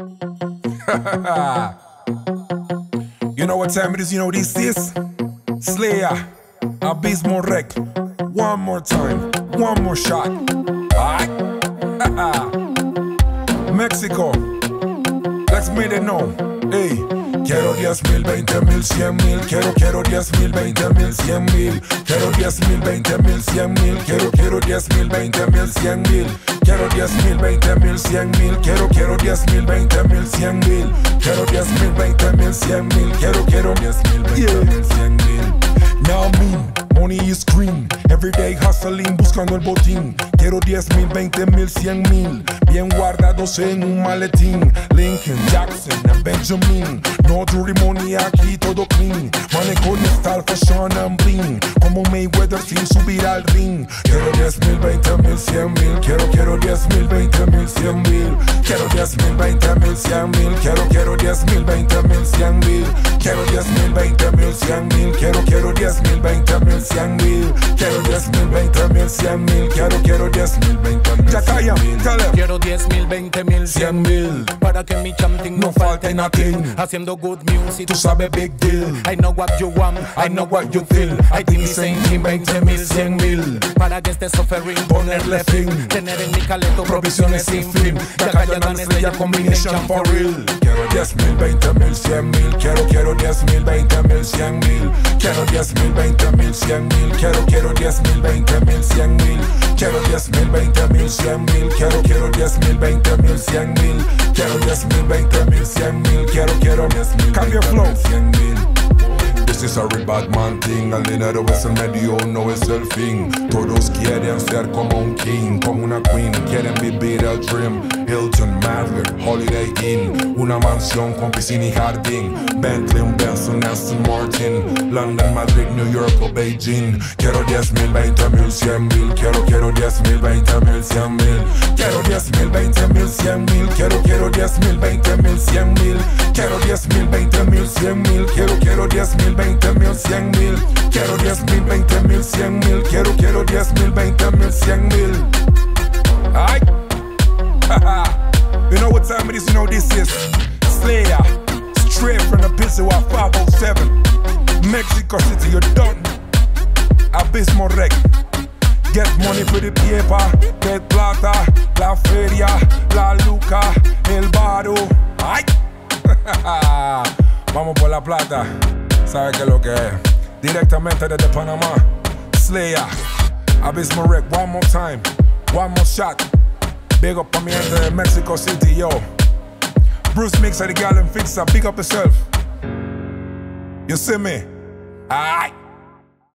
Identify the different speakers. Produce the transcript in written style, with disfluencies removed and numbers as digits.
Speaker 1: You know what time it is, you know this is? Zlayer, Abismo Rec. One more time, one more shot. Alright? Mexico, let's make it known. Hey. Quiero 10,000, 20,000, 100,000. Quiero 10,000, 20,000, 100,000. Quiero 10,000, 20,000, 100,000. Quiero 10,000, 20,000, 100,000. Quiero 10,000, 20,000, 100,000. Quiero 10,000, 20,000, 100,000. Quiero 10,000, 20,000, 100,000. Quiero 10,000, 20,000, 100,000. Now me, money is green. Everyday hustling, buscando el botín. Quiero 10,000, 20,000, 100,000. Bien guardados en un maletín. Lincoln, Jackson and Benjamin. No jewelry money aquí, todo clean. Manejo style, fashion and bling. Como Mayweather sin subir al ring. Quiero 10,000, 20,000, 100,000. Quiero 10,000, 20,000, 100,000. Quiero 10,000, 20,000, 100,000. Quiero 10,000, 20,000, 100,000. Quiero 10,000, 20,000, 100,000. Quiero 10,000, 20,000, 100,000. Quiero 10,000, 20,000, 100,000. Quiero 10,000, 20,000. Ya calla, dale.
Speaker 2: Quiero 10,000, 20,000, 100,000. Para que mi chanting no falte nothing. Haciendo good music,
Speaker 1: Tú sabes big deal.
Speaker 2: I know what you want, I know what you feel. I think it's same thing, 20,000, 100,000. Para que estés suffering, ponerle fin. Tener en mi caleto provisiones sin fin. Ya calla ganes de ya combination for real.
Speaker 1: Quiero 10,000, 20,000, 100,000. Quiero 10,000, 20,000, 100,000. Quiero 10,000, 20,000, 100,000. Quiero 10,000, 20,000, 100,000. Quiero 10,000, 20,000, 100,000. Quiero 10,000, 20,000, 100,000. Quiero 10,000, 20,000, 100,000. Quiero 10,000. Cambia flow. 100,000. This is a real bad man thing. El dinero es el medio, no es el fin. Todos quieren ser como un king, como una queen. Quieren vivir el dream. Hilton, Marriott, Holiday Inn. Una mansión con piscina y jardín. Bentley, un Benson, Aston Martin. London, Madrid, New York o Beijing. Quiero 10,000, 20,000, 100,000. Quiero 10,000, 20,000, 100,000. Quiero 10,000, 20,000, 100,000. Quiero 10,000, 20,000, 100,000. Quiero 10,000, 20,000, 100,000. Quiero 10,000, 20,000, 100,000. Quiero 10,000, 20,000, 100,000. Quiero 10,000, 20,000, 100,000. Alright? You know what time it is, you know this is Zlayer, straight from the Pizza 507, Mexico City, you're done. Abismo Rec. Get money for the paper, get plata, la feria, la luca, el baro. Ay. Vamos por la plata, ¿sabe qué es lo que es? Directamente desde Panamá, Zlayer, Abismo Rec, one more time, one more shot. Big up a mi gente de Mexico City, yo. Bruce Mixer, the gal and fixer, big up yourself. You see me? Alright.